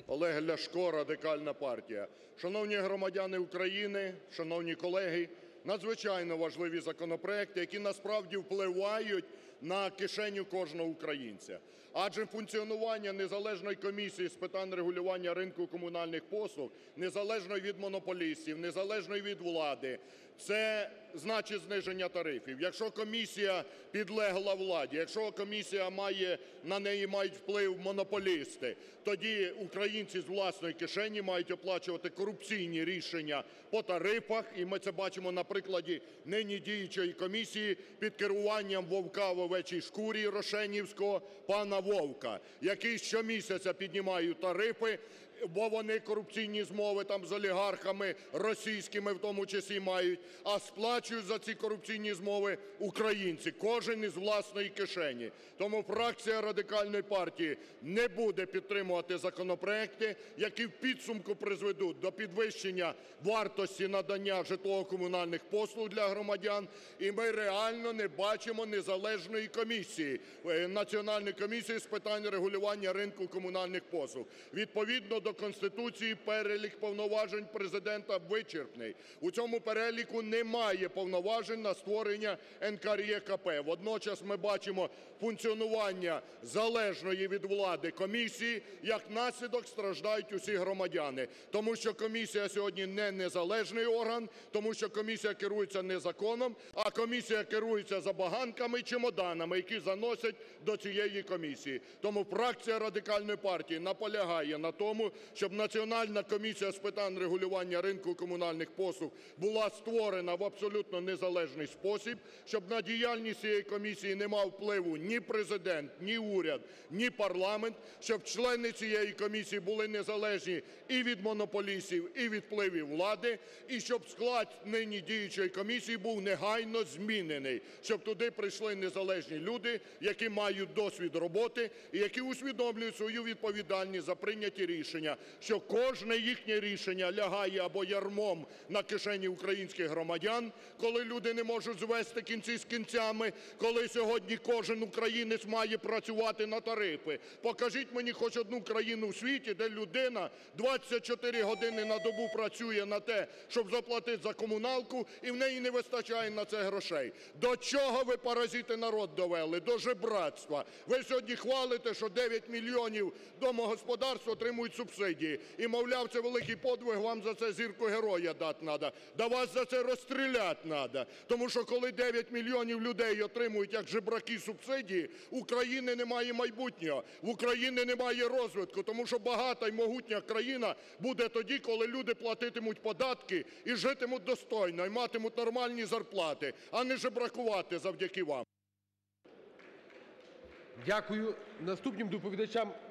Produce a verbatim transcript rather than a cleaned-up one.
Олег Ляшко, Радикальна партія. Шановні громадяни України, шановні колеги, надзвичайно важливі законопроекти, які насправді впливають на кишеню кожного українця. Адже функціонування незалежної комісії з питань регулювання ринку комунальних послуг, незалежної від монополістів, незалежної від влади – це значить зниження тарифів. Якщо комісія підлегла владі, якщо комісія має, на неї мають вплив монополісти, тоді українці з власної кишені мають оплачувати корупційні рішення по тарифах. І ми це бачимо на прикладі нині діючої комісії під керуванням вовка в овечій шкурі рошенівського пана Вовка, які щомісяця піднімають тарифи, бо вони корупційні змови там з олігархами російськими в тому числі мають, а сплачують за ці корупційні змови українці, кожен із власної кишені. Тому фракція Радикальної партії не буде підтримувати законопроекти, які в підсумку призведуть до підвищення вартості надання житлово-комунальних послуг для громадян. І ми реально не бачимо незалежної комісії, Національної комісії з питань регулювання ринку комунальних послуг. Відповідно до Конституції перелік повноважень Президента вичерпний. У цьому переліку немає повноважень на створення НКРЕКП. Водночас ми бачимо функціонування залежної від влади комісії, як наслідок страждають усі громадяни. Тому що комісія сьогодні не незалежний орган, тому що комісія керується не законом, а комісія керується забаганками і чемоданами, які заносять до цієї комісії. Тому фракція Радикальної партії наполягає на тому, щоб Національна комісія з питань регулювання ринку комунальних послуг була створена в абсолютно незалежний спосіб, щоб на діяльність цієї комісії не мав впливу ні Президент, ні уряд, ні парламент, щоб члени цієї комісії були незалежні і від монополістів, і від впливів влади, і щоб склад нині діючої комісії був негайно змінений, щоб туди прийшли незалежні люди, які мають досвід роботи і які усвідомлюють свою відповідальність за прийняті рішення, що кожне їхнє рішення лягає або ярмом на кишені українських громадян, коли люди не можуть звести кінці з кінцями, коли сьогодні кожен українець має працювати на тарифи. Покажіть мені хоч одну країну в світі, де людина двадцять чотири години на добу працює на те, щоб заплатити за комуналку, і в неї не вистачає на це грошей. До чого ви, паразити, народ довели? До жебрацтва. Ви сьогодні хвалите, що дев'ять мільйонів домогосподарств отримують субсидії. І, мовляв, це великий подвиг, вам за це зірку героя дати треба. Да вас за це розстріляти треба. Тому що коли дев'ять мільйонів людей отримують, як жебраки, субсидії, в України немає майбутнього, в України немає розвитку. Тому що багата і могутня країна буде тоді, коли люди платитимуть податки і житимуть достойно, і матимуть нормальні зарплати, а не жебракувати завдяки вам. Дякую. Наступним доповідачем